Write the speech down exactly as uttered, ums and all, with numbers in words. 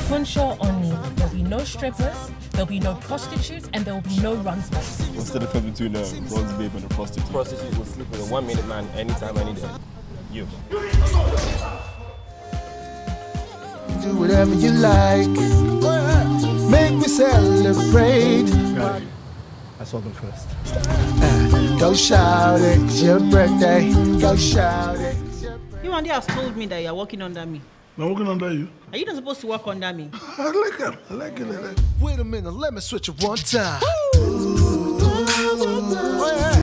Funshaw only. There'll be no strippers, there'll be no prostitutes, and there will be no runs babes. What's the difference between a bronze babe and a prostitute? Prostitute will sleep with a one minute man anytime, any day. You. Do whatever you like. Make me celebrate. Right. I saw them first. Uh, go shout it, it's your birthday. Go shout it. You and has told me that you're working under me. I'm working under you. Are you not supposed to work under me? I like it. I like it. Wait a minute, let me switch it one time.